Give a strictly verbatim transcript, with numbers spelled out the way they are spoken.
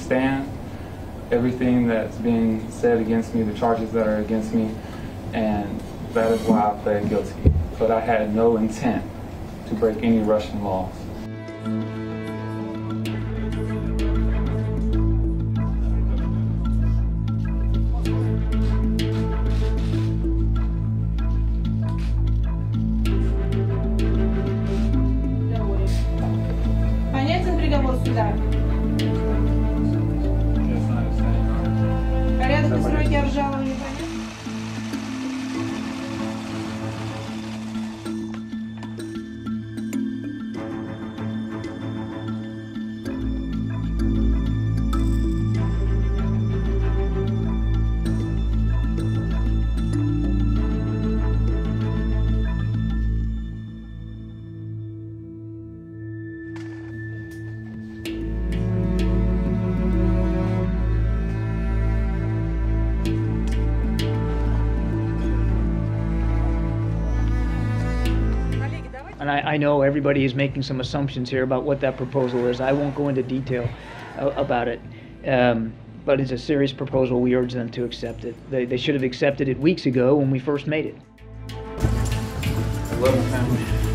understand everything that's being said against me, the charges that are against me, and that is why I pled guilty. But I had no intent to break any Russian laws. Понятен приговор суда? Порядок и сроки обжалования понятны? And I, I know everybody is making some assumptions here about what that proposal is. I won't go into detail uh, about it, um, but it's a serious proposal. We urge them to accept it. They, they should have accepted it weeks ago when we first made it. I love my family.